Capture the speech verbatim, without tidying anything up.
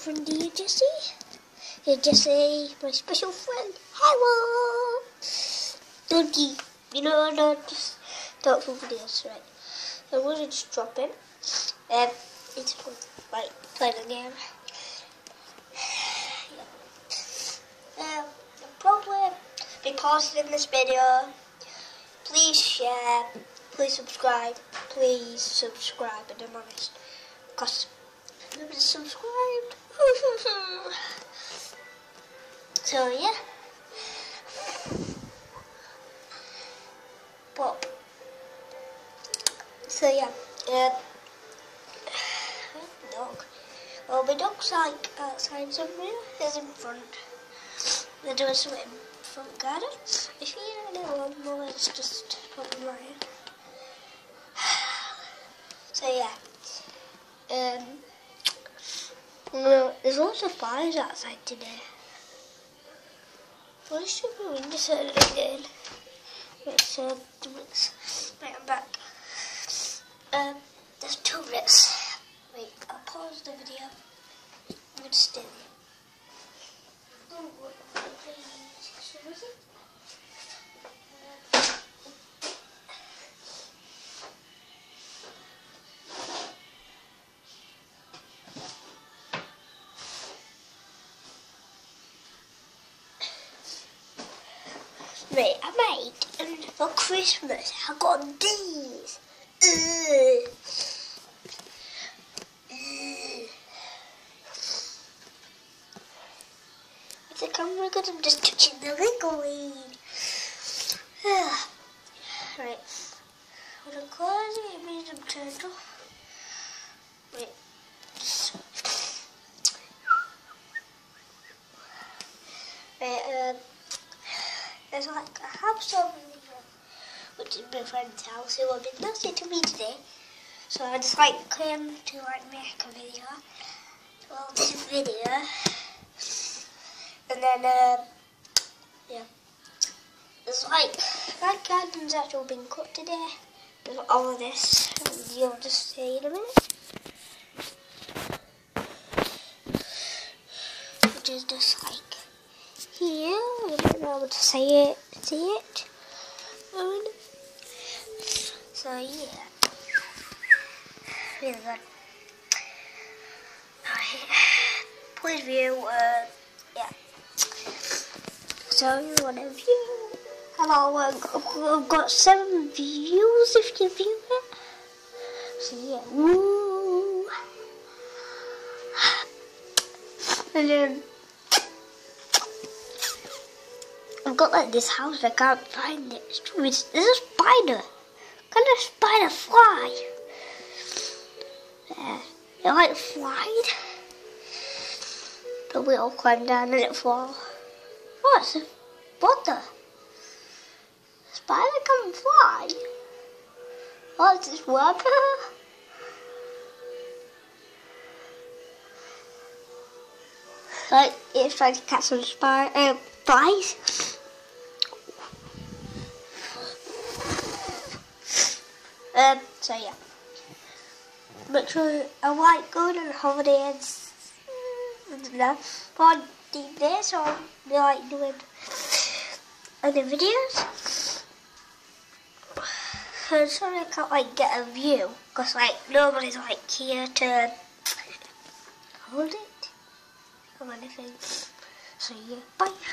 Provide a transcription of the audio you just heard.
friend here, Jesse. Here, Jesse, my special friend. Hello! Doggy. You know, I don't just talk for videos, right? I'm going to just drop in. Um, it's fun. Right, play the game. Yeah. Um, I'll probably be posting this video. Please share. Please subscribe. Please subscribe, and I'm honest. Because nobody's subscribed. So, yeah. Pop. So, yeah. Uh, dog. Well, my dog's like outside somewhere. He's in front. They're doing something in the front garden. If you hear a little more, it's just probably mine. So, yeah. Um, well, there's lots of fires outside today. Why should we window turn it again? Wait, so, wait, I'm back. Um, there's two minutes. Wait, I'll pause the video. I'm gonna stay there. Oh, what is it? Mate, I made, and for Christmas, I got these. Ugh. Ugh. It's the camera good, I'm just touching the liquid. Right. I'm gonna close it, it means I'm turned off. Wait. Right, um. There's like a house over there, which is my friend's house, who have been nasty to me today. So I just like came to like make a video. Well, this video, and then uh, yeah, there's like that garden's actually been cut today. There's all of this, and you'll just see in a minute. Which is just like. Here, I don't know how to say it, see it, and so yeah, really good. Please view, uh, yeah, so you want to view, hello, uh, I've got seven views if you view it, so yeah, woo, and then, I've got like this house, I can't find it. It's true, it's, there's a spider. Can a spider fly? Yeah, it like flied. But we all climb down and it fall. Oh, it's a, what the? Spider can fly? Oh, it's this web. Like, it's trying to catch some spider, uh, flies. Um, so yeah, make sure I like going on holidays and stuff for these days, so I'll be like doing other videos. I'm sorry I can't like get a view, because like nobody's like here to hold it or anything. So yeah, bye.